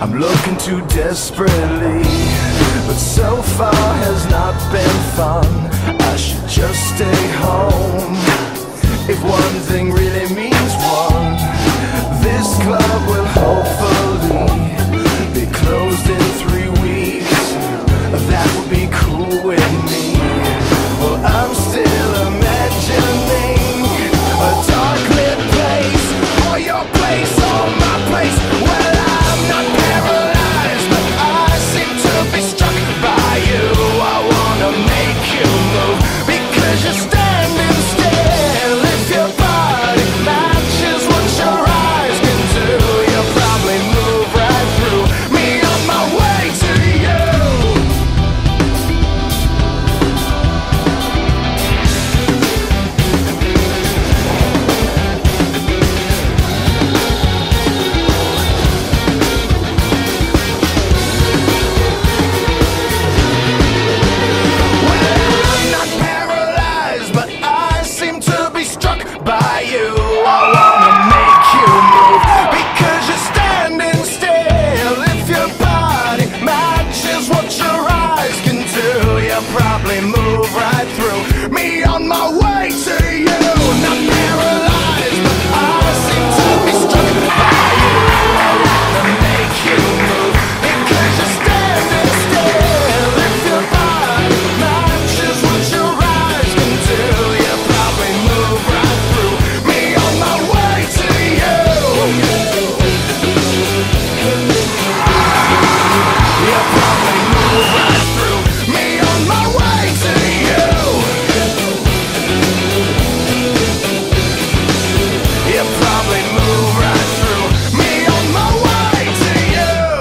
I'm looking too desperately, but so far has not been fun. I should just stay home. If one thing really means one, this club will hopefully be closed in 3 weeks. That would be cool with me. Well, I'm still imagining a dark lit place, or your place or my place. Well, I'm not paralyzed, but I seem to be struck by you. I wanna make you move, because you're standing still. If your body matches what your eyes can do, you'll probably move right through me on my way to you. I'm not paralyzed, but I seem to be struck by you. I wanna make you move, because you're standing still. If your body matches what your eyes can do, you'll probably move right through me on my way to you. Not paralyzed, but I seem to be struck by you. I wanna make you move, because you're standing still. If your body matches what your eyes can do, you'll probably move right through me on my way to you. You'll probably move right through me on my way to you. You'll probably move right through me on my way to you.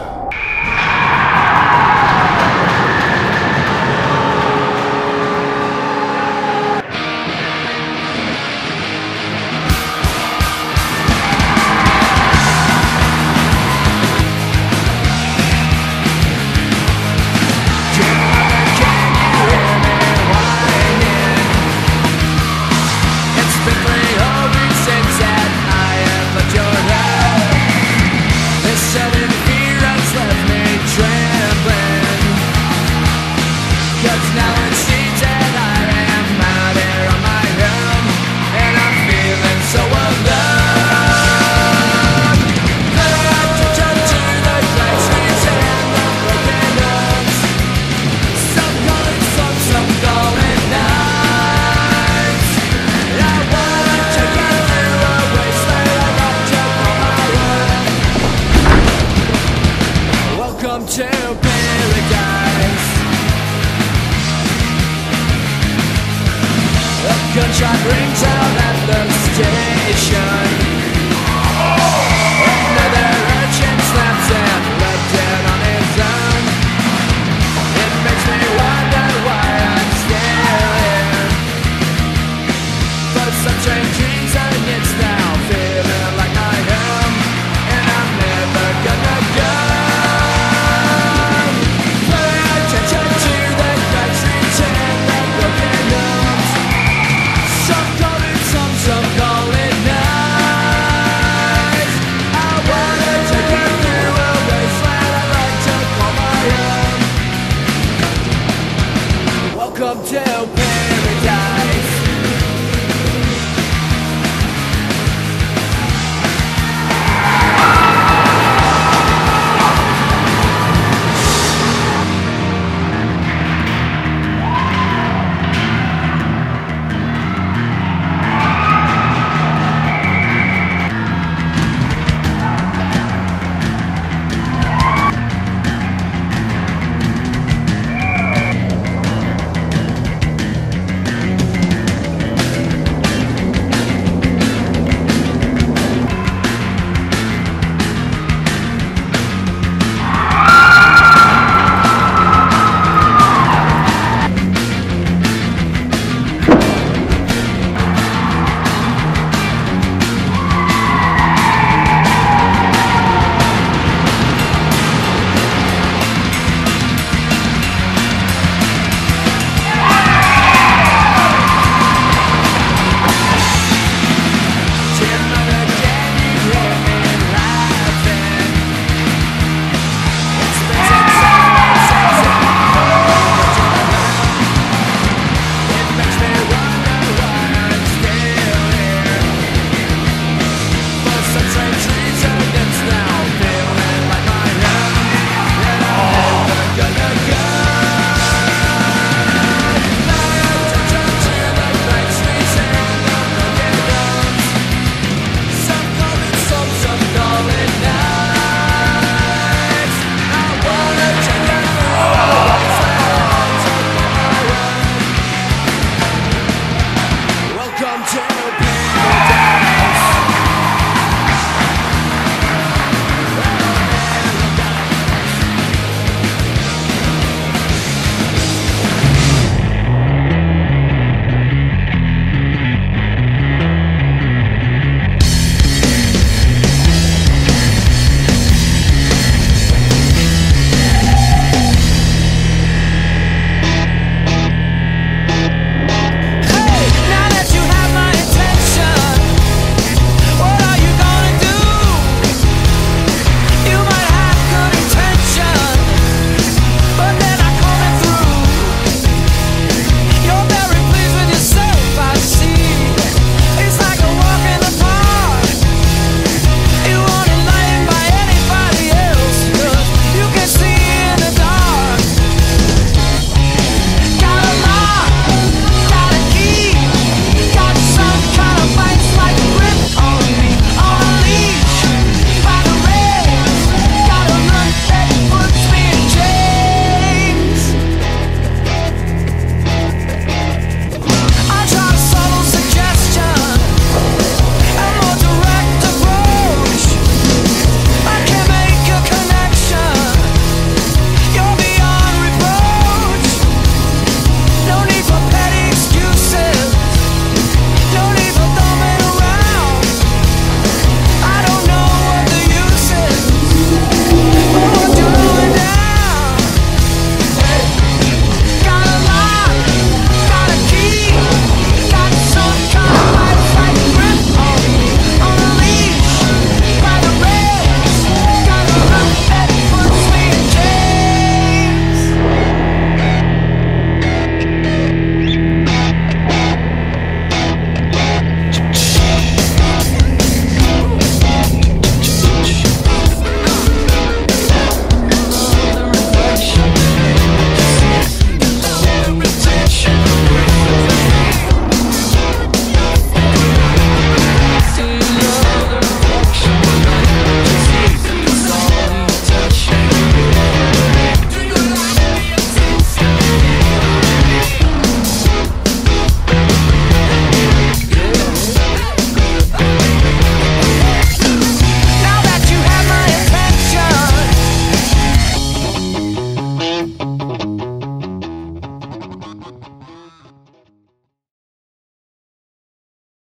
It's been 3 whole weeks since that I have left your life. This sudden fear has left me trembling, 'cause now it seems that I am out here on my own, and I'm feeling so alone. Left to turn to the glaciers and the broken hearts. Some calling songs, some calling nights. I wanna take you through a wasteland. I got you on my own. Welcome to paradise. A gunshot rings out at the station.